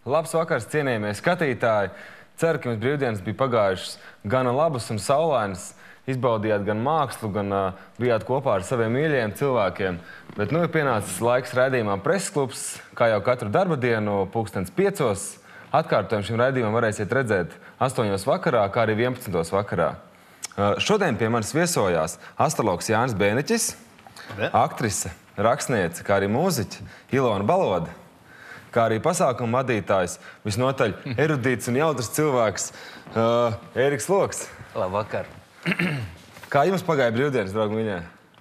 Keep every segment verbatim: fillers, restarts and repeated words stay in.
Labs vakars, cienījamie skatītāji! Ceru, ka jums brīvdienas bija pagājušas gana labas un saulainas. Izbaudījāt gan mākslu, gan uh, bijāt kopā ar saviem mīļajiem cilvēkiem. Bet nu ir pienācis laiks raidījumā Preses klubs, kā jau katru darba dienu, pulkstens piecos. Atkārtojumu šim raidījumam varēsiet redzēt astoņos vakarā, kā arī vienpadsmitos vakarā. Uh, šodien pie manis viesojās astrologs Jānis Bēniķis, aktrise, rakstniece, kā arī mūziķe Ilona Baloda, kā arī pasākuma vadītājs, visnotaļ erudīts un jautrs cilvēks uh, Ēriks Loks. Labvakar. Kā jums pagāja brīvdienas, draugi mīļie?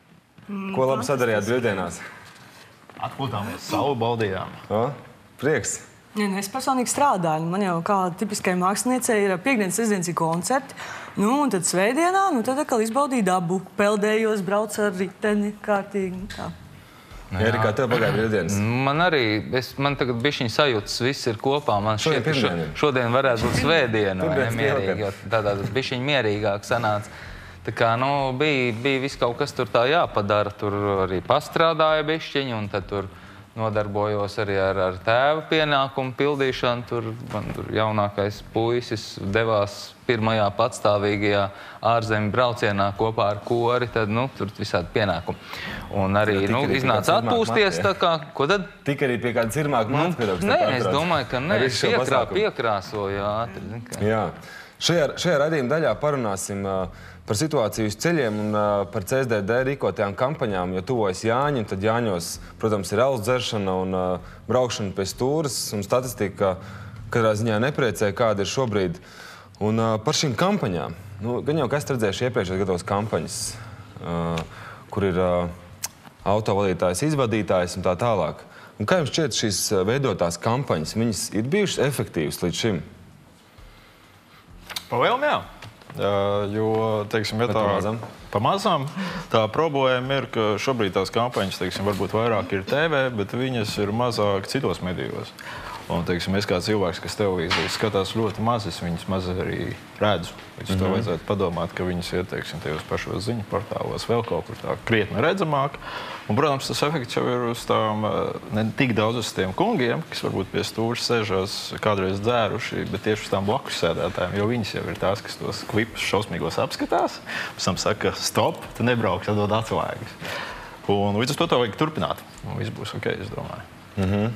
Ko labi sadarījāt brīvdienās? Atpūtāmies, savu baudījām. O, prieks. Ja, es personīgi strādāju. Man jau kā tipiskai māksliniecei ir piekdienas, sestdienas ir koncerti. Nu, un tad svētdienā, nu tad atkal izbaudīju dabu. Peldējos, braucu ar riteni kārtīgi. Tā. Ērik, kā tev pagāja brīvdienas? Man arī, es, man tagad bišķiņ sajūtas, viss ir kopā. Man šķiet, ka šo, šodien varētu būt svētdiena, vai ne, mierīgi, jo tādā bišķiņ mierīgāk sanāca. Tā kā, nu, bija, bija viss kaut kas tur tā jāpadara, tur arī pastrādāja bišķiņ, un tad tur nodarbojos arī ar, ar tēva pienākumu pildīšanu. Tur man tur jaunākais puisis devās pirmajā patstāvīgajā ārzemju braucienā kopā ar kori, tad, nu, tur visādi pienākumi. Un arī, nu, iznāca atpūsties, tā kā, ko tad? Tik arī pie kāda cirmāka māca pedagogs? Nē, es domāju, ka ne, piekrā, piekrāsoju ātri. Jā. Šajā, šajā raidījuma daļā parunāsim uh, par situāciju uz ceļiem un uh, par C S D D rīkotajām kampaņām, jo tuvojas Jāņi, tad Jāņos, protams, ir alus dzeršana un uh, braukšana pie stūras, un statistika katrā ziņā nepriecē, kāda ir šobrīd. Un uh, par šīm kampaņām, nu, gan jau kas redzējuši iepriekšējās gados kampaņas, uh, kur ir uh, autovadītājs, izvadītājs un tā tālāk. Un kā jums šķiet šīs veidotās kampaņas, viņas ir bijušas efektīvas līdz šim? Pavēlam, jā. Uh, jo, teiksim, ja tā pamazām. pamazām, tā problēma ir, ka šobrīd tās kampaņas, teiksim, varbūt vairāk ir T V, bet viņas ir mazāk citos medijos. Un, teiksim, es kā cilvēks, kas televīzijas skatās ļoti maz, es viņas maz arī redzu. Līdz mm-hmm. to vajadzētu padomāt, ka viņas ir, teiksim, tajos pašos ziņu portālos vēl kaut kur tā krietni redzamāk. Un, protams, tas efekts jau ir uz tām, ne tik daudz uz tiem kungiem, kas varbūt pie stūras sēžās kādreiz dzēruši, bet tieši uz tām blakus sēdētājiem, jo viņas jau ir tās, kas tos klipus šausmīgos apskatās, pēc tam saka, stop, tu nebrauks, atdod atslēgas. Un līdz uz to to vajag turpināt. Un viss būs ok, es domāju. Mm-hmm.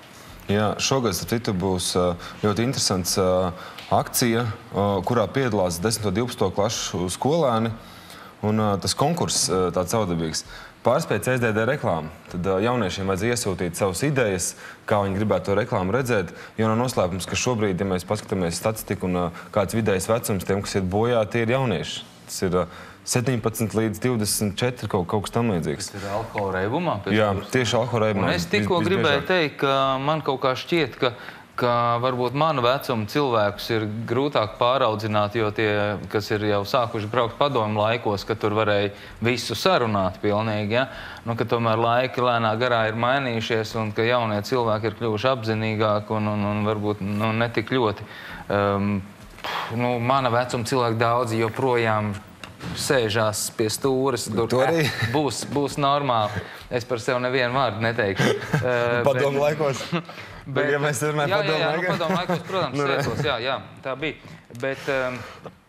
Jā, šogad, starp citu, būs ļoti interesants akcija, kurā piedalās desmito un divpadsmito klašu skolēni. Un tas konkurss tāds savdabīgs. Pārspēj C S D D reklāmu. Tad jauniešiem vajadzēja iesūtīt savas idejas, kā viņi gribētu to reklāmu redzēt. Jo nav noslēpums, ka šobrīd, ja mēs paskatāmies statistiku un kāds vidējais vecums tiem, kas iet bojā, tie ir jaunieši. Tas ir septiņpadsmit līdz divdesmit četri, kaut, kaut kas tam līdzīgs. Tas ir alkohola reibumā? Jā, tieši alkohola reibumā. Un es tikko gribēju teikt, ka man kaut kā šķiet, ka, ka varbūt manu vecumu cilvēkus ir grūtāk pāraudzināt, jo tie, kas ir jau sākuši braukt padomu laikos, ka tur varēja visu sarunāt pilnīgi, ja? Nu, ka tomēr laiki lēnā garā ir mainījušies un ka jaunie cilvēki ir kļuvuši apzinīgāki un, un, un varbūt nu, netik ļoti. Um, nu, mana vecuma cilvēki daudzi joprojām sēžās pie stūras, tur eh, būs, būs normāli. Es par sevi nevienu vārdu neteikšu. Uh, padomu laikos? Bet, ja mēs runājam jā, padomu jā, jā, laikos? Nu, padomu laikos, protams, sēcos, jā, jā, tā bija. Bet, um,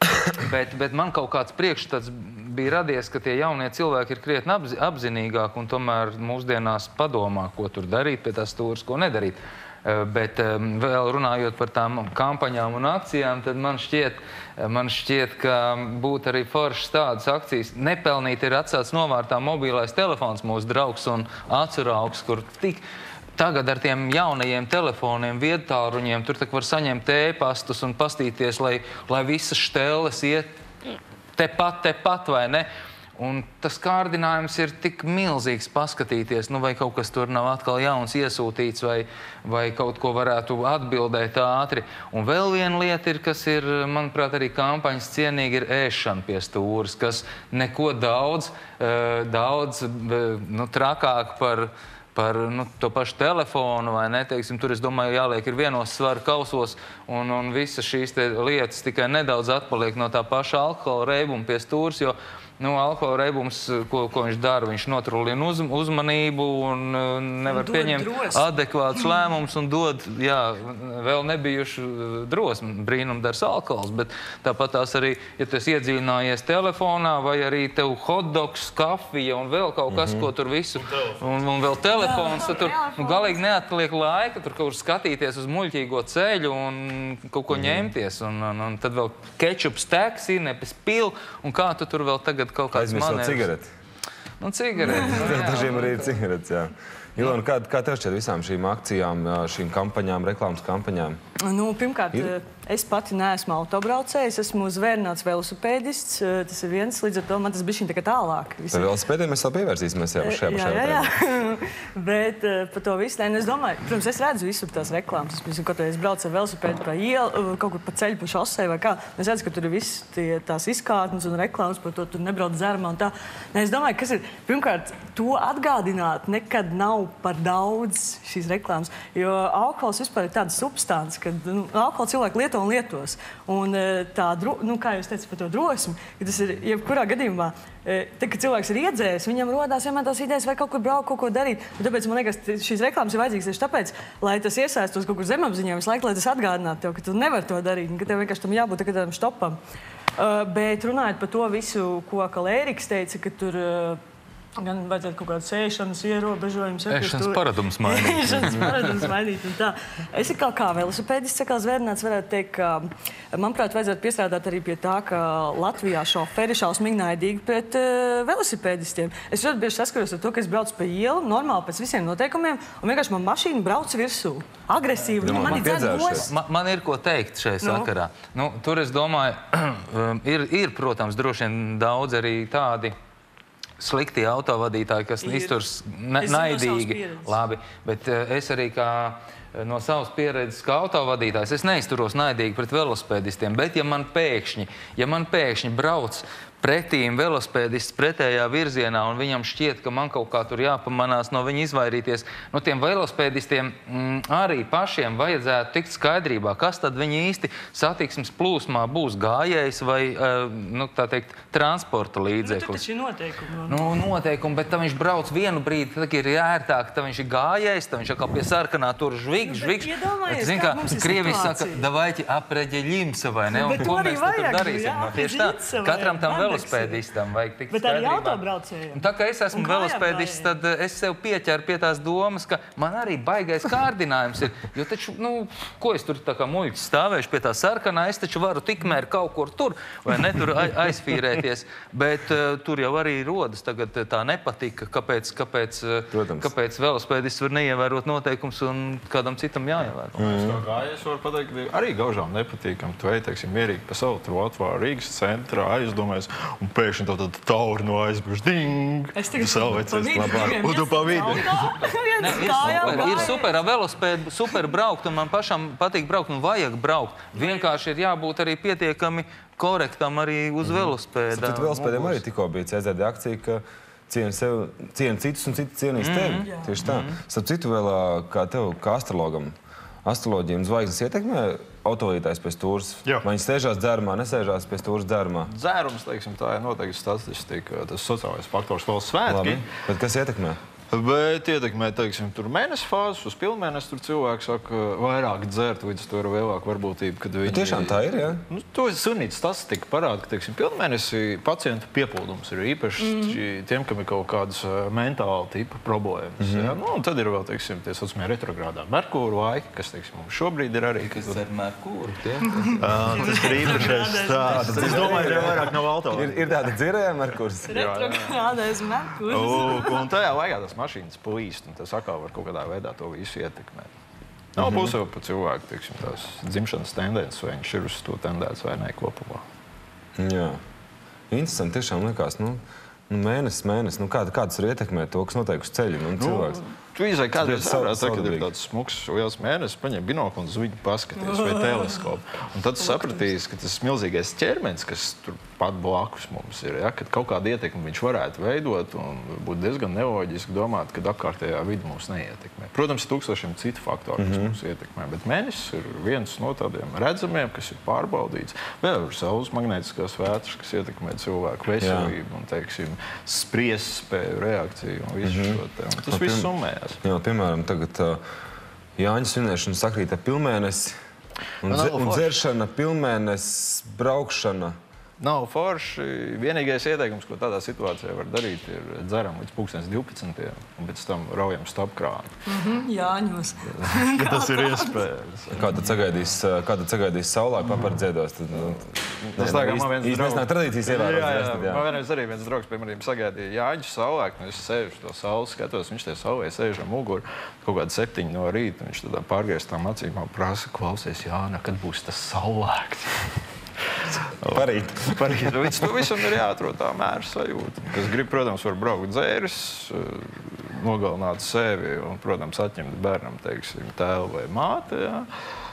bet, bet man kaut kāds priekšstats bija radies, ka tie jaunie cilvēki ir krietni apzi, apzinīgāki un tomēr mūsdienās padomā, ko tur darīt pie tās stūras, ko nedarīt. Bet vēl runājot par tām kampaņām un akcijām, tad man šķiet, man šķiet, ka būtu arī foršas tādas akcijas. Nepelnīt ir atstāts novārtā mobilais telefons, mūsu draugs un aceraugs, kur tik tagad ar tiem jaunajiem telefoniem, viedtāruņiem, tur tak var saņemt e-pastus un pastīties, lai, lai visas šteles iet tepat, tepat, vai ne? Un tas kārdinājums ir tik milzīgs paskatīties, nu vai kaut kas tur nav atkal jauns iesūtīts, vai, vai kaut ko varētu atbildēt ātri. Un vēl viena lieta ir, kas ir, manuprāt, arī kampaņas cienīgi, ir ēšana pie stūras, kas neko daudz, daudz nu, trakāk par, par nu, to pašu telefonu, vai ne, teiksim, tur, es domāju, jāliek ir vienos svaru kausos, un, un visas šīs te lietas tikai nedaudz atpaliek no tā paša alkohola reibuma pie stūras, jo nu, alkohola reibums, ko, ko viņš dara, viņš notrulina uz, uzmanību un nevar Dod pieņemt drosmi. adekvātus lēmumus un dod, jā, vēl nebijuši drosmi, brīnumdars alkohols, bet tāpat tās arī, ja tu esi iedziļinājies telefonā vai arī tev hotdogs, kafija un vēl kaut kas, mm-hmm. ko tur visu, un, un vēl telefons, tad tur nu, galīgi neatliek laika, tur kaut kur skatīties uz muļķīgo ceļu un kaut ko mm-hmm. ņemties, un, un, un tad vēl kečups, teksi, nepes pil, un kā tu tur vēl tagad kaut kāds manevrs. Aizmirst cigareti. Nu, cigareti. Nu, jā. Dažiem arī ir cigaretes, jā. Ilona, kā, kā tev šķiet visām šīm akcijām, šīm kampaņām, reklāmas kampaņām? Nu, pirmkārt, Ir? es pati neesmu autobraucējs, esmu zvērnāts velosipēdists. Tas ir viens, līdz ar to man tas bišķiņ tā kā tālāk. Par velosipēdiem mēs vēl pievērsīsimies jau šajā Jā, jā, jā. Bet par to visu, ne, es domāju, protams, es redzu visur tās reklāmas. Es, piemēram, kaut vai es braucu ar velosipēdu pa ielu, kaut kur pa ceļu, pa šosei vai kā. Es redzu, ka tur ir viss tie, tās izkārtnes un reklāmas par to, tur nebrauc dzērumā un tā. Ne, es domāju, kas ir, pirmkārt, to atgādināt nekad nav par daudz šīs reklāmas, jo alkohols vispār ir tāda substance, ka nu, alkoholu cilvēki lieto un lietos. Un tā, nu, kā jūs teicat par to drosmi, ka tas ir jebkurā gadījumā, tad, kad cilvēks ir iedzēris, viņam rodās vienmēr tās idejas vai kaut kur braukt, kaut ko darīt. Un tāpēc, man liekas, šīs reklāmas ir vajadzīgas tieši tāpēc, lai tas iesaistos kaut kur zemapziņā visu laiku, lai tas atgādinātu tev, ka tu nevari to darīt, un ka tev vienkārši tam jābūt tādam štopam. Uh, bet runājot par to visu, ko Kalēriks teica, ka tur uh, gan vajadzētu kaut kādu sēšanas ierobežojumus. Ēšanas paradums mainīt. Ēšanas paradums mainīt un tā. Es kā, kā velosipēdists, kā zvērnāts, varētu teikt, ka, manuprāt, vajadzētu piestrādāt arī pie tā, ka Latvijā šoferi šausmīgi naidīgi pret uh, velosipēdistiem. Es ļoti bieži saskaros ar to, ka es braucu pa ielu, normāli pēc visiem noteikumiem, un vienkārši man mašīna brauc virsū. Agresīvi. Nu, man man ir dzēdos. Man, man ir ko teikt šajā Nu? sakarā. Nu, tur, es domāju, ir, ir, protams, droši vien daudz arī tādi slikti autovadītāji, kas Ir. izturs ne, Es zinu no savas naidīgi. pieredzes. Labi, bet uh, es arī kā uh, no savas pieredzes kā autovadītājs, es neizturos naidīgi pret velosipēdistiem, bet ja man pēkšņi, ja man pēkšņi brauc pretīm velospēdists pretējā virzienā, un viņam šķiet, ka man kaut kā tur jāpamanās no viņa izvairīties. No tiem velospēdistiem mm, arī pašiem vajadzētu tikt skaidrībā, kas tad viņi īsti satiksmes plūsmā būs, gājējs vai, uh, nu, tā teikt, transporta Nu, tur līdzeklis. taču ir noteikumi. Nu, noteikumi, bet tad viņš brauc vienu brīdi, tad ir ērtāk, tad viņš ir gājējs, tad viņš atkal pie sarkanā tur žvig, Nu, bet žvig. iedomājies, Zini, kā kā mums ir Krievis saka, situācija. davайте apreģeļimsa, vai ne? Nu, Un bet ko to arī mēs tad tur vajag, darīsim? jā, Nu, tieši tā, apreģeļimsa vai katram tam Andeksa. velospēdistam vajag tikt Bet arī skaidrībā. autobraucējiem. Un tā kā es esmu Un kājām velospēdists, gājējiem. tad es sev pieķeru pie tās domas, ka man arī baigais kārdinājums ir. Jo taču, nu, ko es tur tā kā muļķis stāvēšu pie tā sarkanā, es taču varu tikmēr kaut kur tur, vai ne, tur ai- aizfīrēties. Bet uh, tur jau arī rodas tagad tā nepatika, kāpēc, kāpēc, uh, Protams. kāpēc velospēdists var neievērot noteikums un kādam citam jāievēro. Es kā gājējs varu pateikt, ka arī gaužām nepatīkam. Tu ej, teiksim, mierīgi pa savu trotuāru Rīgas centrā, aizdomājies, un pēkšņi tev tāda tauri no aizbrauc. Ding! Es tagad Tu salvecies vidu labāk. diviem Un tu pa vidu. Viens Ne, ir kājām super, ir gāja. super ar velospēdu, super braukt, un man pašam patīk braukt, un vajag braukt. Vienkārši ir jābūt arī pietiekami korektam arī uz velospēda. Tad velospēdiem arī tikko bija C Z D akcija, ka cieni sev, cieni citus un citi cienīs tevi. Tieši tā. Starp citu vēl, ā, kā tev, kā astrologam, astroloģija un zvaigznes ietekmē autovadītājs pēc stūres? Jā. Vai viņi sēžās dzērumā, nesēžās pēc stūres dzērumā? Dzērums, teiksim, tā ir noteikti statistika, tas sociālais faktors vēl svētki. Labi. Bet kas ietekmē? Bet ietekmē, teiksim, tur mēnesi fāzes, uz pilnmēnesi tur cilvēki saka, vairāk dzert, līdz to ir lielāka varbūtība, kad viņi... Tiešām tā ir, jā? Nu, to sunītas statistika parāda, ka, teiksim, pilnmēnesi pacientu piepildums ir īpaši mm. tiem, kam ir kaut kādas uh, mentāla tipa problēmas. Mm -hmm. ja? Nu, un tad ir vēl, teiksim, tie saucamie retrogrādā Merkūra laiki, kas, teiksim, mums šobrīd ir arī... Kas ar Merkūru? Uh, tas ir īpašais stāsts. Es domāju, ka vairāk nav auto. Ir, ir tāda dzirējuma, ar kuras... Retrogrādais Merkurs. Lūk, un tajā laikā tas mašīnas plīst, un tas atkal var kaut kādā veidā to visu ietekmēt. Nav būs jau pa cilvēku, teiksim, tās dzimšanas tendences, vai viņš ir uz to tendēts vai ne kopumā. Jā. Interesanti tiešām likās, nu, nu mēnesis, mēnesis, nu kāda, kādas ir ietekmē to, kas notiek uz ceļa, nu, cilvēks. Tu izai kādreiz ārā, tā, kad ir tāds smuks liels mēnesis, paņem binoklu un uz viņu paskaties, vai teleskopu. Un tad tu sapratīsi, ka tas milzīgais ķermenis, kas tur pat blakus mums ir, ja, kad kaut kādu ietekmi viņš varētu veidot un būtu diezgan neloģiski domāt, ka apkārtējā vidi mums neietekmē. Protams, ir tūkstošiem citu faktoru, kas mums ietekmē, bet mēnesis ir viens no tādiem redzamiem, kas ir pārbaudīts. Vēl ir saules magnētiskās vētras, kas ietekmē cilvēku veselību un, teiksim, spriest spēju, reakciju un visu šo te. Un tas viss summē. Jā, piemēram, tagad uh, Jāņa svinēšana sakrīt ar pilnmēnesi, un, dze, un dzeršana, pilnmēnesis, braukšana. Nav forši. Vienīgais ieteikums, ko tādā situācijā var darīt, ir dzeram līdz pulkstens divpadsmitiem, un pēc tam raujam stopkrānu. Mm-hmm, Jāņos. Tas ir iespējams. Kā tad sagaidīs, kā tad sagaidīs saulē, papar dziedos? Tad, nu, tas tā kā man viens draugs... Īstenāk tradīcijas ievērot. Jā, jā, jā. Man vienreiz arī viens draugs, piemēram, sagaidīja Jāņu saulē, un es sēžu to sauli, skatos, viņš tie saulē sēž ar muguru, kaut kādu septiņu no rīta, viņš tādā pārgrieztām acīm prasa, klausies, Jāna, kad būs tas saulēks? Parīt. Parīt. Līdz to visam ir jāatrod tā mēra sajūta. Kas grib, protams, var braukt dzēris, nogalināt sevi un, protams, atņemt bērnam, teiksim, tēvu vai māti, jā.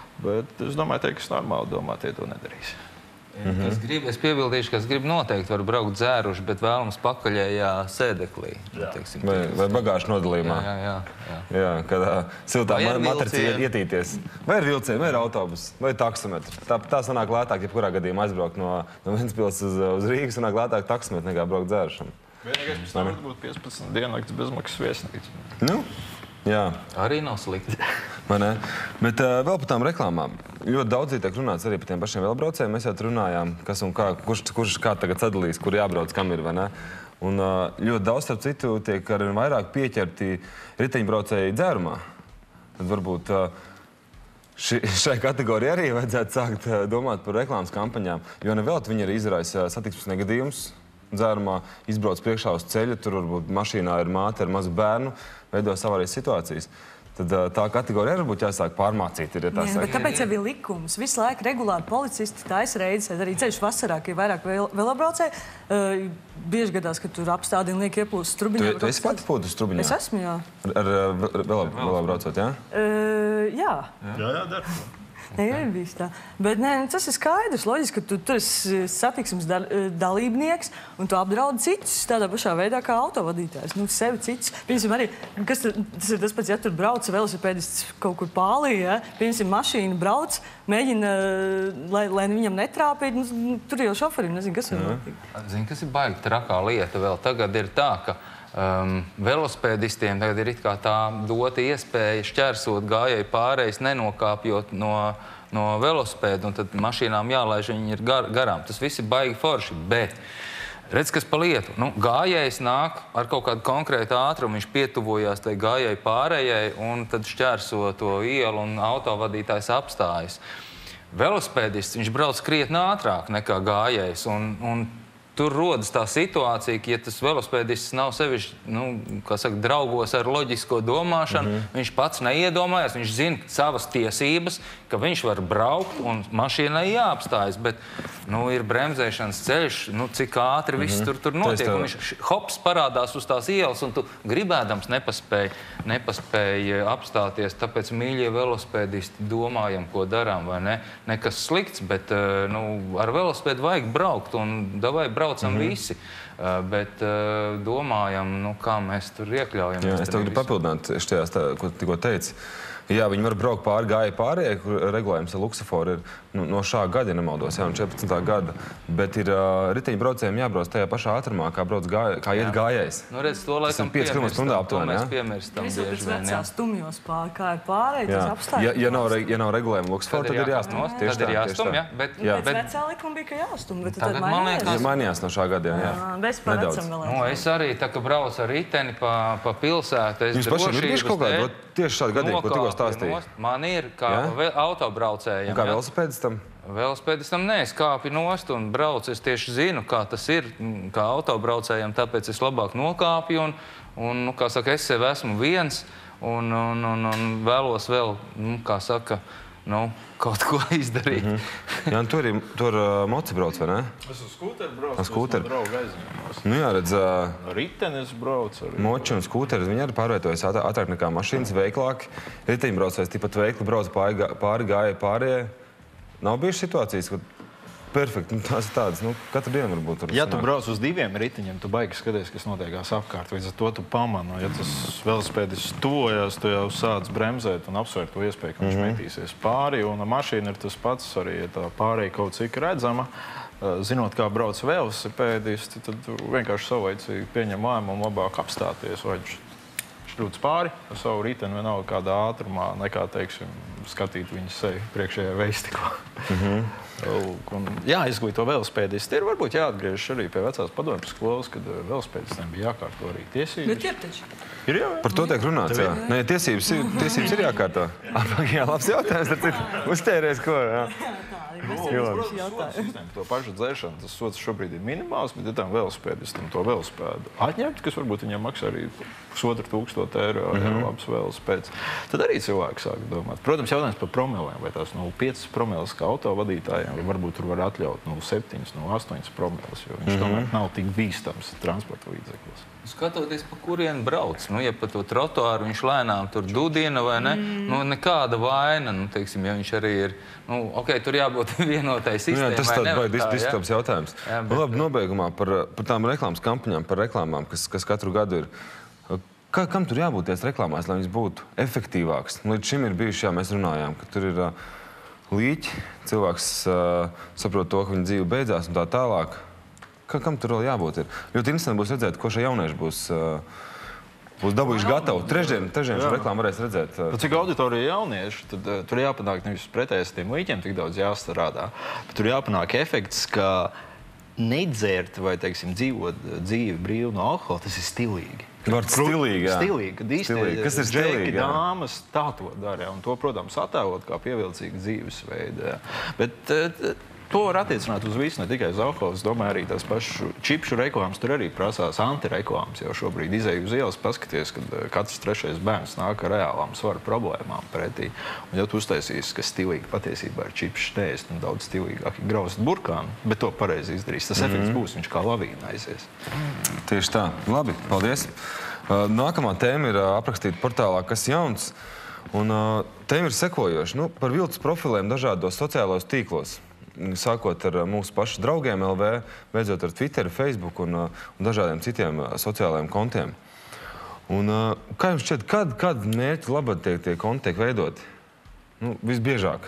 Bet es domāju, te, kas normāli domā, tie to nedarīs. Mm-hmm. Kas grib, es piebildīšu, kas grib noteikti var braukt dzēruši, bet vēlams pakaļējā sēdeklī. Teiksim, vai, vai bagāžu nodalījumā. Jā, jā, jā. Jā, kad uh, siltā matrica ietīties. Vai ir vilcieni, vai ir autobus, vai taksometri. Tā, tā sanāk lētāk, jebkurā gadījumā aizbraukt no, no Ventspils uz, uz Rīgas, sanāk lētāk taksometri nekā braukt dzērušam. Vienīgais pēc tam var būt piecpadsmit diennakts bezmaksas viesnīca. Nu? Jā. Arī nav slikti. Vai ne? Bet uh, vēl par tām reklāmām. Ļoti daudz tiek runāts arī par tiem pašiem velbraucējiem. Mēs jau runājām, kas un kā, kurš, kurš kā tagad sadalīs, kur jābrauc, kam ir, vai ne? Un uh, ļoti daudz, starp citu, tiek arvien vairāk pieķerti riteņbraucēji dzērumā. Tad varbūt uh, ši, šai kategorijai arī vajadzētu sākt uh, domāt par reklāmas kampaņām, jo nevēlt viņi arī izraisa satiksmes negadījumus. Dzērumā izbrauc priekšā uz ceļa, tur varbūt mašīnā ir māte ar mazu bērnu, veido savārīs situācijas. Tad tā kategorija varbūt jāsāk pārmācīt. Ir, ja tā Jā, bet tāpēc jau ir likums. Visu laiku regulāri policisti taisa reizes, arī ceļš vasarā, ka ir vairāk velobraucēji. Uh, bieži gadās, ka tur apstādina liek ieplūst strubiņā. Tu, tu esi pati pūtu strubiņā? Es esmu, jā. Ar, ar velobraucot, jā? Uh, jā. Jā, jā, dar. Ne, ir bijis tā. Bet ne, tas ir skaidrs, loģiski, ka tu, tu esi satiksmes dal, dalībnieks un tu apdraudi citus tādā pašā veidā kā autovadītājs. Nu, sevi citus. Piemēram, arī, kas tur, tas ir tas pats, ja tur brauc velosipēdists kaut kur pālī, ja? Piemēram, mašīna brauc, mēģina, lai, lai viņam netrāpīt, nu, tur jau šoferim nezinu, kas ir notiek. Zini, kas ir baigi trakā lieta vēl tagad ir tā, ka Um, velospēdistiem tagad ir it kā tā dota iespēja šķērsot gājēju pārējais, nenokāpjot no, no velospēda, un tad mašīnām jālaiž viņi ir gar, garām. Tas viss ir baigi forši, bet redz, kas pa lietu. Nu, gājējs nāk ar kaut kādu konkrētu ātrumu, viņš pietuvojās tai gājēju pārējai, un tad šķērso to ielu un autovadītājs apstājas. Velospēdists, viņš brauc krietni ātrāk nekā gājējs, un, un tur rodas tā situācija, ka, ja tas velospēdists nav sevišķi, nu, kā saka, draugos ar loģisko domāšanu, mm-hmm. viņš pats neiedomājas, viņš zina savas tiesības, ka viņš var braukt un mašīnai jāapstājas, bet, nu, ir bremzēšanas ceļš, nu, cik ātri viss mm-hmm. tur, tur notiek, un viņš hops parādās uz tās ielas, un tu gribēdams nepaspēj, nepaspēj apstāties, tāpēc, mīļie velospēdisti, domājam, ko darām, vai ne? Nekas slikts, bet, nu, ar velospēdu vajag braukt, un davai braukt. Braucam mm-hmm. visi, uh, bet uh, domājam, nu, kā mēs tur iekļaujam. Jā, es tev gribu papildināt štajās, tā, ko tikko teici. Jā, viņi var braukt pāri gājēju pārējai, kur regulējums ar luksaforu ir nu, no šā gada, ja nemaldos, jā, un četrpadsmitā gada. Bet ir uh, riteņbraucējiem jābrauc tajā pašā ātrumā, kā, brauc gāj, kā iet gājējs. Nu, redz, to laikam pieci kilometri stundā aptuveni, jā? To mēs piemirstam bieži vien, jā. vecās stumjos pār, kā ir pārēj, tas apstājas. Ja, ja nav, ja nav regulējuma luksaforu, tad ir jāstum. Tad ir jāstum, jā. Bet, jā. Pēc vecā likuma bija, ka jāstum, bet tad mainījās. Mainījās no šā gada, jā. jā. Bez par vecam vēl. Nu, es arī tā, ka braucu ar riteni pa, pa pilsētu. Jūs paši ir bijuši kaut kādā tieši šādi gadījumi, ko tikko stāstīja? Man ir, kā autobraucējiem. Un kā velosipēdistam? Velosipēdistam nē, es kāpju nost un braucu. Es tieši zinu, kā tas ir, kā autobraucējiem, tāpēc es labāk nokāpju un, un nu, kā saka, es sev esmu viens un, un, un, un vēlos vēl, nu, kā saka, nu, kaut ko izdarīt. Mm -hmm. Jā, un tur ir tur uh, moci brauc, vai ne? Es uz skūteri braucu, uz skūteri. es draugu aizņemos. Nu jā, redz, uh, ritenis brauc arī. Moči un skūteri, viņi arī pārvietojas ātrāk nekā mašīnas, veiklāk. Riteņbraucējs tikpat veikli brauc pāri, pāri gāja pārējie. Nav bijušas situācijas, ka perfekti, nu, tās ir tādas, nu, katru dienu varbūt tur. Ja tu brauc uz diviem ritiņiem, tu baigi skaties, kas notiekās apkārt, līdz ar to tu pamani. Ja tas velosipēdis tuvojas, tu jau sāc bremzēt un apsvērt to iespēju, ka viņš mm -hmm. metīsies pāri, un mašīna ir tas pats, arī ja tā pārēja kaut cik redzama. Zinot, kā brauc velosipēdisti, tad vienkārši savlaicīgi pieņem lēmumu labāk apstāties, vai šļūts pāri ar savu riteni vienalga kādā ātrumā, nekā, teiksim, skatīt viņu seju priekšējā veistiklā. Mm -hmm. Un, jā, izglīto velosipēdisti ir varbūt jāatgriežas arī pie vecās padomju skolas, kad velosipēdistiem bija jākārto arī tiesības. Bet ir taču. Ir jau, par to tiek runāts, jā. Nē, tiesības ir, tiesības ir jākārto. Jā, labs jautājums, tad ir uztēries, ko, jā. To pašu dzēršanu, tas sots šobrīd ir minimāls, bet ja tam velosipēdistam to velosipēdu atņemt, kas varbūt viņam maksā arī pusotru tūkstotu eiro, mm -hmm. ja labs velosipēds, tad arī cilvēki sāk domāt. Protams, jautājums par promilēm, vai tās nulle pieci promiles kā autovadītājiem, vai varbūt tur var atļaut nulle septiņi, nulle astoņi promiles, jo viņš mm -hmm. tomēr nav tik bīstams transporta līdzeklis. Skatoties, pa kurien brauc, nu, ja pa to trotuāru viņš lēnām tur dūdina vai ne, mm. nu, nekāda vaina, nu, teiksim, ja viņš arī ir, nu, ok, tur jābūt vienotai sistēmai. Jā, tas tāds vai diskutabs jautājums. Jā, bet... Labi, nobeigumā par, par tām reklāmas kampaņām, par reklāmām, kas, kas katru gadu ir. Kā, kam tur jābūt tās reklāmās, lai viņas būtu efektīvākas? Līdz šim ir bijuši, jā, mēs runājām, ka tur ir uh, līķi, cilvēks uh, saprot to, ka viņa dzīve beidzās un tā tālāk. Kā, kam tur vēl jābūt ir? Ļoti interesanti būs redzēt, ko šie jaunieši būs, uh, būs dabūjuši gatavu. Trešdien, trešdien šo reklāmu varēs redzēt. Uh, Pat cik auditorija jaunieši, tad uh, tur jāpanāk nevis pretēs tiem līķiem tik daudz jāstrādā, bet tur jāpanāk efekts, ka nedzērt vai, teiksim, dzīvot dzīvi brīvi no alkohola, tas ir stilīgi. Vārds stilīgi, jā. Stilīgi, kad īsti kas ir stilīgi, jā? Dāmas tā to dara, un to, protams, attēlot kā pievilcīgu dzīvesveidu, jā. Bet uh, to var attiecināt uz visu, ne tikai uz alkoholu. Es domāju, arī tās pašu čipšu reklāmas tur arī prasās antireklāmas, jo šobrīd izēju uz ielas paskaties, kad katrs trešais bērns nāk ar reālām svaru problēmām pretī. Un ja tu uztaisīsi, ka stilīgi patiesībā ir čipšu neēst un daudz stilīgāk ir grauzت burkānu, bet to pareizi izdarīs. Tas mm -hmm. efekts būs, viņš kā lavīna aizies. Tieši tā. Labi, paldies. Nākamā tēma ir aprakstīta portālā Kas jauns. Un tēma ir sekojoša. Nu, par viltus profiliem dažādos sociālos tīklos. Sākot ar mūsu pašu draugiem L V, beidzot ar Twitter, Facebook un, un dažādiem citiem sociālajiem kontiem. Un, kā jums šķiet, kad, kad mērķi labad tiek tie konti tiek veidoti? Nu, visbiežāk.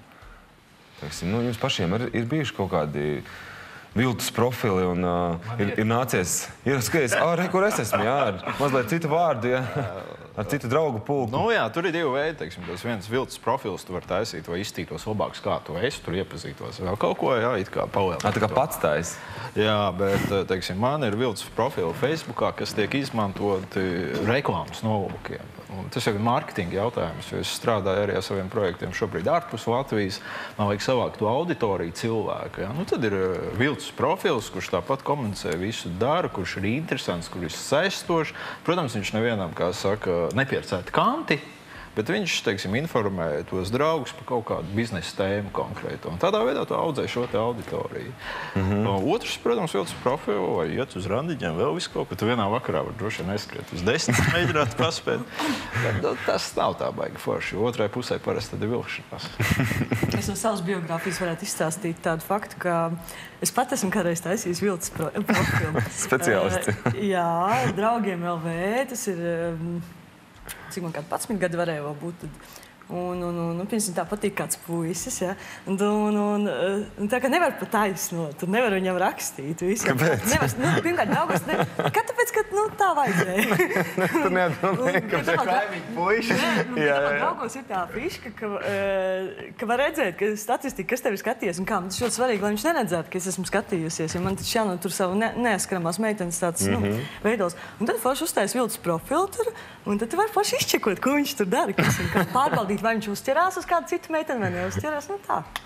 Teiksim, nu, jums pašiem ir, ir bijuši kaut kādi viltus profili un uh, ir, ir nācies, ir skaties, ā, re, kur es esmu, jā, ar mazliet citu vārdu, jā, ar citu draugu pulku. Nu jā, tur ir divi veidi, teiksim, tas viens viltus profils tu var taisīt, vai izstītos labāks, kā tu esi, tur iepazītos vēl kaut ko, jā, it kā palielināt. Tā kā pats taisi. Jā, bet, teiksim, man ir viltus profili Facebookā, kas tiek izmantoti reklāmas nolūkiem. Un tas jau ir mārketinga jautājums, jo es strādāju arī ar saviem projektiem šobrīd ārpus Latvijas. Man vajag savākt to auditoriju cilvēku. Ja? Nu, tad ir viltus profils, kurš tāpat komunicē visu dara, kurš ir interesants, kurš ir saistošs. Protams, viņš nevienam, kā saka, nepiercēta kanti, bet viņš, teiksim, informē tos draugus par kaut kādu biznesa tēmu konkrētu. Un tādā veidā tu audzē šo te auditoriju. Mm-hmm. Otrs, protams, viltus profilu vai iet uz randiņiem, vēl visu kaut ko. Tu vienā vakarā var droši vien neskriet uz desmit, mēģināt paspēt. Bet, nu, tas nav tā baigi forši. Otrai pusē parasti tad ir vilkšanās. Es no savas biogrāfijas varētu izstāstīt tādu faktu, ka es pat esmu kādreiz taisījis viltus pro profilu. Speciālists. Uh, jā, draugiem L V, tas ir... Um, cik man kādi padsmit gadi varēja vēl būt. Tad. Un, un, un, un piemēram, tā patīk kāds puisis, ja? Un, un, un, un tā kā nevar pat taisnot, tur nevar viņam rakstīt. Visu. Kāpēc? Nevar, nu, pirmkārt, draugos, ne, kā tāpēc, ka, nu, tā vajadzēja. Tur neatdomāja, ka tā kaimiņu puiši. Jā, jā, jā. Draugos ir tā fiška, ka, ka var redzēt, ka statistika, kas tev ir skatījies un kā. Man tas ļoti svarīgi, lai viņš neredzētu, ka es esmu skatījusies, jo man taču jāno tur savu ne, neaskaramās meitenes tāds, mm -hmm. nu, veidos. Un tad forši uztais viltus profilu tur, un tad tu vari forši izčekot, ko viņš tur dara, kas un kā pārbaudīt, vai viņš uzķerās uz kādu citu meiteni vai neuzķerās, nu tā.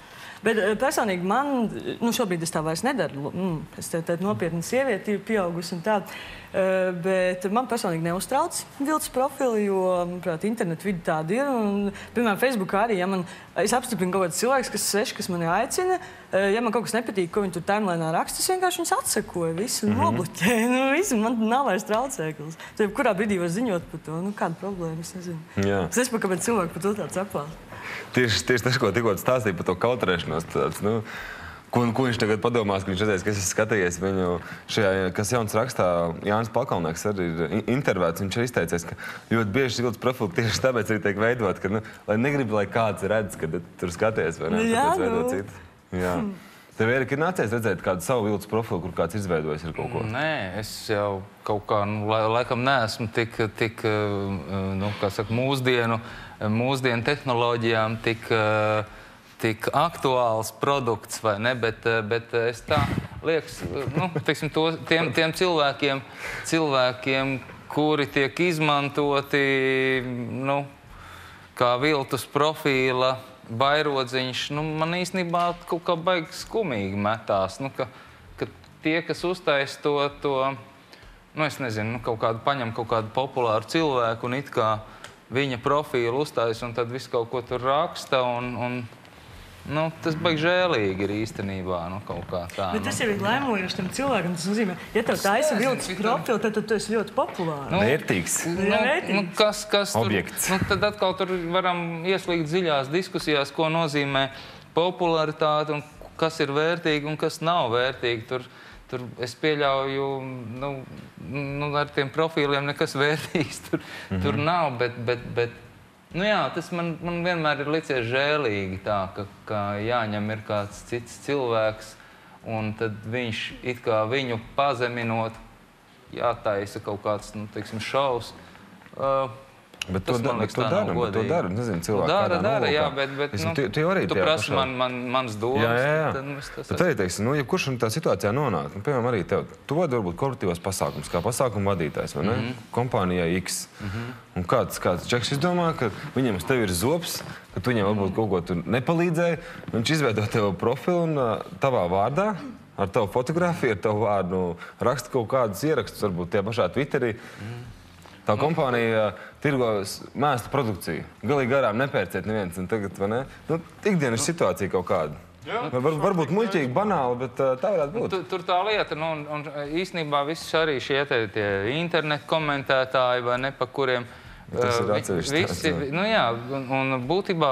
Bet personīgi man, nu šobrīd es tā vairs nedaru. Mm, es te tādu nopietnu sievieti pieaugusi un tādu. Uh, bet man personīgi neuztrauc viltus profili, jo, manuprāt, internetu vidi tāda ir. Un, piemēram, Facebookā arī, ja man, es apstiprinu kaut kāds cilvēks, kas sveši, kas mani aicina, uh, ja man kaut kas nepatīk, ko viņi tur timelēnā raksta, es vienkārši viņus atsakoju, visu mm -hmm. nobloķēju. Nu, visu, man nav vairs traucēklis. Tad, kurā brīdī var ziņot par to? Nu, kāda problēma, es nezinu. Jā. Es nezinu, kāpēc cilvēki par to tāds apvās. Tieši, tieši tas, ko tikko stāstīja par to kautrēšanos, tāds, nu, Ko, ko viņš tagad padomās, ka viņš redzēs, ka es esmu skatījies viņu šajā, kas jauns rakstā, Jānis Pakalnieks arī ir intervēts. Viņš ir izteicies, ka ļoti bieži viltus profili tieši tāpēc arī tiek veidot, ka, nu, lai negribi, lai kāds redz, kad tur skaties, vai ne? Jā, tāpēc veidot nu. citu. Jā. Tev, Erika, ir nācies redzēt kādu savu viltus profilu, kur kāds izveidojis ar kaut ko? Nē, es jau kaut kā, nu, lai, laikam neesmu tik, tik nu, kā saka, mūsdienu, mūsdienu tehnoloģijām, tik... tik aktuāls produkts, vai ne, bet, bet es tā liekas, nu, teiksim, to, tiem, tiem cilvēkiem, cilvēkiem, kuri tiek izmantoti, nu, kā viltus profīla bairodziņš, nu, man īstenībā kaut kā baigi skumīgi metās, nu, ka, ka tie, kas uztais to, to, nu, es nezinu, nu, kaut kādu paņem kaut kādu populāru cilvēku un it kā viņa profilu uztais un tad visu kaut ko tur raksta un, un nu, tas baigi žēlīgi ir īstenībā, nu, kaut kā tā. Bet tas jau ir lēmojoši tam cilvēkam. Tas nozīmē, ja tev taisa viltus profilu, tad tu esi ļoti populārs. Nu, vērtīgs. Nu, nu, kas, kas tur, objekts. Nu, tad atkal tur varam ieslīgt dziļās diskusijās, ko nozīmē popularitāte un kas ir vērtīgi un kas nav vērtīgi. Tur, tur es pieļauju, nu, nu, ar tiem profīliem nekas vērtīgs tur, mm-hmm. tur nav, bet, bet, bet nu jā, tas man, man vienmēr ir licies žēlīgi tā, ka, ka jāņem ir kāds cits cilvēks, un tad viņš it kā viņu pazeminot, jātaisa kaut kāds, nu, teiksim, šovs. Uh, Bet to, da, bet to dara, bet to dara, nezinu, cilvēki dara, kādā dara, nolūkā. jā, bet, bet es, nu, tu, tu arī tu tajā prasi pašā... man, man, mans domas, jā, jā, jā. tad nu, es tas bet arī, teiksim, nu, ja kurš tā situācijā nonāk, nu, piemēram, arī tev, tu vadi varbūt korporatīvos pasākums, kā pasākuma vadītājs, vai ne? Mm -hmm. Kompānijai X. Mm -hmm. Un kāds, kāds čeks izdomā, ka viņam uz tevi ir zobs, ka tu viņam varbūt kaut ko tu nepalīdzēji, viņš izveido tev profilu un uh, tavā vārdā, ar tavu fotografiju, ar tavu vārdu, raksta kaut kādus ierakstus, varbūt tie pašā Twitterī. Mm -hmm. Tā kompānija uh, tirgo mēstu produkciju. Galīgi garām nepērciet neviens. Un tagad, vai ne? Nu, ikdienas situācija kaut kāda. Jā, Var, varbūt muļķīgi, banāli, bet uh, tā varētu būt. Tur, tur tā lieta, nu, un, un īstenībā viss arī šie te, tie internetu komentētāji, vai ne, pa kuriem... Tas ir uh, atsevišķi visi, tāds, jā. nu jā, un, un būtībā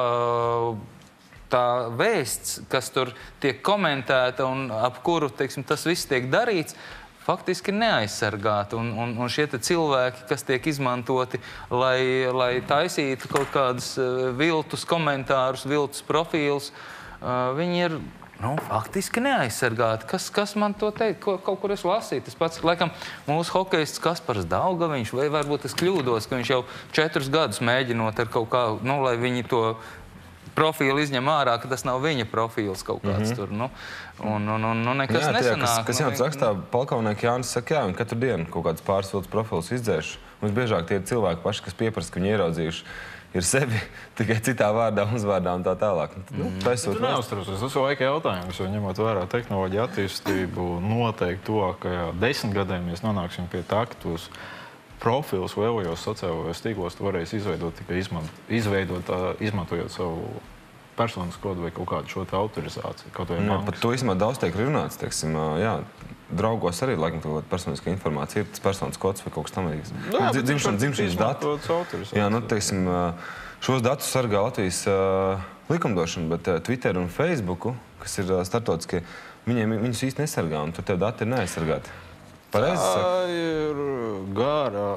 tā vēsts, kas tur tiek komentēta un ap kuru, teiksim, tas viss tiek darīts, faktiski neaizsargāti. Un, un, un šie cilvēki, kas tiek izmantoti, lai, lai taisītu kaut kādus uh, viltus komentārus, viltus profīlus, uh, viņi ir nu, faktiski neaizsargāti. Kas, kas man to teikt? Ko, kaut kur es lasīju. Tas pats, laikam, mūsu hokejists Kaspars Daugaviņš, vai varbūt es kļūdos, ka viņš jau četrus gadus mēģinot ar kaut kā, nu, lai viņi to profilu izņem ārā, ka tas nav viņa profils kaut kāds mm -hmm. tur, nu, un, un, un, un nekas jā, nesanāk. Kas, kas nu, Jānis rakstā, Palkaunieki Jānis saka, jā, viņi katru dienu kaut kāds pāris viltus profilus izdzēš. Mums biežāk tie ir cilvēki paši, kas pieprasa, ka viņi ieraudzījuši ir sevi tikai citā vārdā, uzvārdā un tā tālāk. Nu, mm. taisot Tu neuztraucies, tas ir laika jautājums, jo ņemot vērā tehnoloģiju attīstību, noteikti tuvākajā desmit gadiem mēs nonāksim pie tā, ka tos profilus lielajos sociālajos tīklos tu varēsi izveidot tikai izmant, izveidot, izmantojot savu personas kodu vai kaut kādu šo te autorizāciju. Kaut vai jā, par to īstenībā daudz tiek runāts, teiksim, jā, draugos arī, laikam, kaut kāda personiska informācija ir tas personas kods vai kaut kas tam līdzīgs. Jā, Dzimšanas, dzimšanas dati. Jā, nu, teiksim, šos datus sargā Latvijas uh, likumdošana, bet uh, Twitter un Facebooku, kas ir uh, starptautiskie, viņiem, viņus īsti nesargā, un tur tev dati ir neaizsargāti. Pareizi saka? Tā ir gara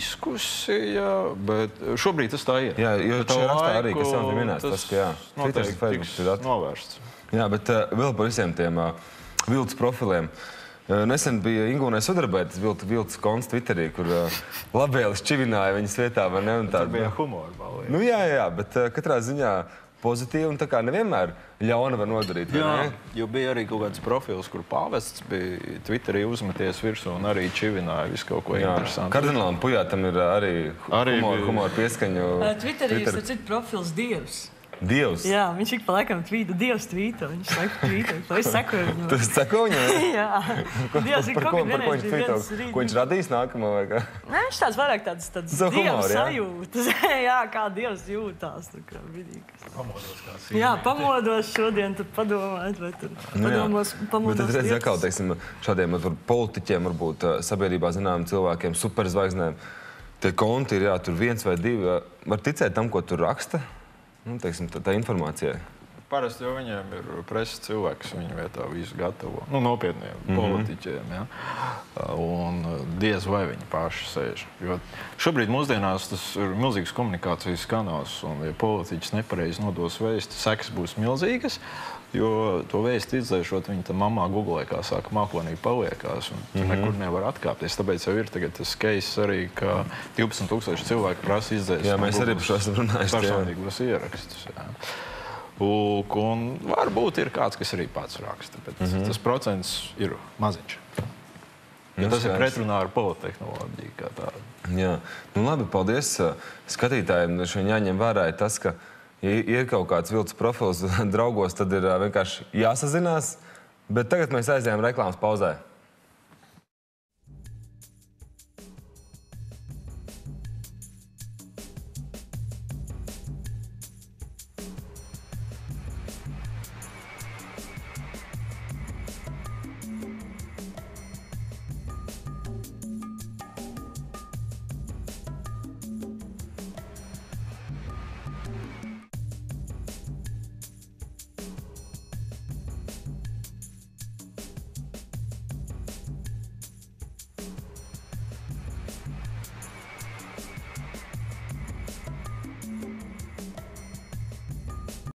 diskusija, bet šobrīd tas tā ir. Jā, jo šajā rakstā arī, kas jau bija minēts, tas, ka jā, Twitter un Facebook ir dati. Novērsts. Jā, bet uh, vēl par visiem tiem uh, viltus profiliem. Uh, nesen bija Ingūnai Sudrabētas viltus, viltus konts Twitterī, kur uh, labēlis čivināja viņas vietā, vai ne? Un tā, tā bija humora balija. Nu jā, jā, bet uh, katrā ziņā pozitīvi un tā kā nevienmēr ļauna var nodarīt. Jā, jo bija arī kaut kāds profils, kur pāvests bija Twitterī uzmeties virsū un arī čivināja visu kaut ko jā, interesantu. Kardinālam Pujātam ir arī, arī humor, bija... humor pieskaņu. Twitterī ir Twitter. Cits profils Dievs. Dievs. Jā, viņš ik pa laikam tvīta, Dievs tvīta, viņš laikam tvīta, to es sekoju viņam. Tu seko viņam? Jā. Dievs ir Par kaut ko, kad par ko viņš vienreiz bija tvīto? viens rīt. Ko viņš radīs nākamo vai kā? Nē, viņš tāds vairāk tāds, tāds Za Dieva humoru, jā? sajūtas. Jā, kā Dievs jūtās. Tā kā vidīgas. Pamodos kā sīmīgi. Jā, pamodos šodien, tad padomāt, vai tur padomos, pamodos. Bet tad redz, atkal, teiksim, šādiem var, politiķiem, varbūt sabiedrībā zināmiem cilvēkiem, superzvaigznēm, tie konti ir, jā, tur viens vai divi. Var ticēt tam, ko tur raksta? Nu, teiksim, tā, tā informācija. Parasti jau viņiem ir preses cilvēki, kas viņu vietā visu gatavo. Nu, nopietniem mm -hmm. politiķiem, ja? Un diez vai viņi paši sēž. Jo šobrīd mūsdienās tas ir milzīgs komunikācijas kanāls, un ja politiķis nepareizi nodos vēsti, sekas būs milzīgas, jo to vēsti izdzēšot, viņa tam mamā googlē, kā saka, mākonīgi paliekās, un tu mm -hmm. nekur nevar atkāpties. Tāpēc jau ir tagad tas case arī, ka divpadsmit tūkstoši cilvēku prasa izdzēst. Jā, mēs arī par šo esam runājuši. Personīgos ierakstus, jā. Lūk, un varbūt ir kāds, kas arī pats raksta, bet mm -hmm. tas procents ir maziņš. Jo tas ir pretrunā ar politehnoloģiju kā tādu. Jā, nu labi, paldies skatītājiem. Šodien jāņem vērā tas, ka, ja ir kaut kāds viltus profils draugos, tad ir vienkārši jāsazinās. Bet tagad mēs aizējām reklāmas pauzē.